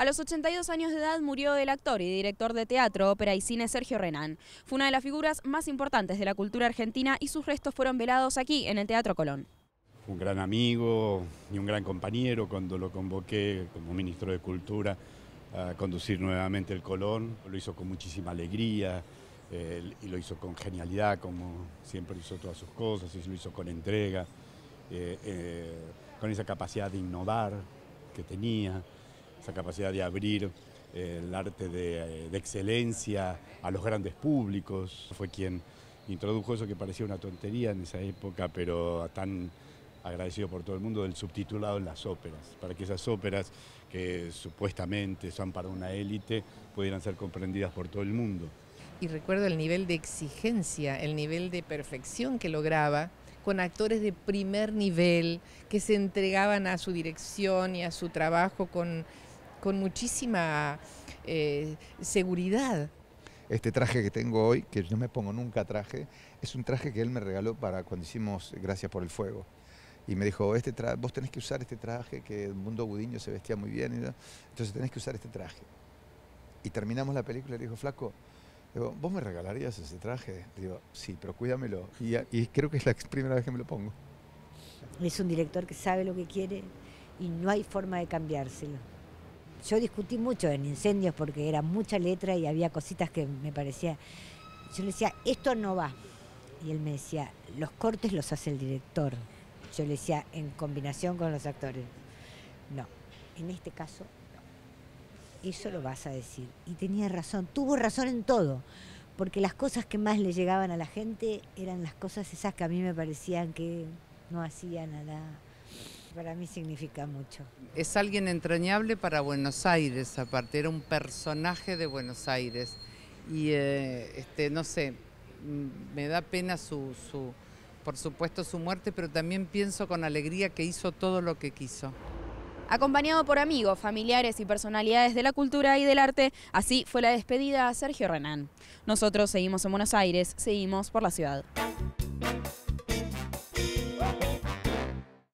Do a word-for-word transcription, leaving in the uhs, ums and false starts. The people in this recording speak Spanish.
A los ochenta y dos años de edad murió el actor y director de teatro, ópera y cine Sergio Renán. Fue una de las figuras más importantes de la cultura argentina y sus restos fueron velados aquí, en el Teatro Colón. Fue un gran amigo y un gran compañero cuando lo convoqué como ministro de Cultura a conducir nuevamente el Colón. Lo hizo con muchísima alegría eh, y lo hizo con genialidad, como siempre hizo todas sus cosas, y lo hizo con entrega, eh, eh, con esa capacidad de innovar que tenía, esa capacidad de abrir eh, el arte de, de excelencia a los grandes públicos. Fue quien introdujo eso que parecía una tontería en esa época, pero tan agradecido por todo el mundo, del subtitulado en las óperas, para que esas óperas que supuestamente son para una élite pudieran ser comprendidas por todo el mundo. Y recuerdo el nivel de exigencia, el nivel de perfección que lograba, con actores de primer nivel, que se entregaban a su dirección y a su trabajo con, con muchísima eh, seguridad. Este traje que tengo hoy, que no me pongo nunca traje, es un traje que él me regaló para cuando hicimos Gracias por el Fuego. Y me dijo, este tra vos tenés que usar este traje, que el Mundo Gudiño se vestía muy bien, ¿no? Entonces tenés que usar este traje. Y terminamos la película y le dijo, flaco, digo, ¿vos me regalarías ese traje? Le digo, sí, pero cuídamelo. Y, y creo que es la primera vez que me lo pongo. Es un director que sabe lo que quiere y no hay forma de cambiárselo. Yo discutí mucho en Incendios porque era mucha letra y había cositas que me parecía... Yo le decía, esto no va. Y él me decía, los cortes los hace el director. Yo le decía, en combinación con los actores. No, en este caso, no. Eso lo vas a decir. Y tenía razón, tuvo razón en todo. Porque las cosas que más le llegaban a la gente eran las cosas esas que a mí me parecían que no hacían nada. Para mí significa mucho. Es alguien entrañable para Buenos Aires, aparte, era un personaje de Buenos Aires. Y, eh, este, no sé, me da pena su... su por supuesto su muerte, pero también pienso con alegría que hizo todo lo que quiso. Acompañado por amigos, familiares y personalidades de la cultura y del arte, así fue la despedida a Sergio Renán. Nosotros seguimos en Buenos Aires, seguimos por la ciudad.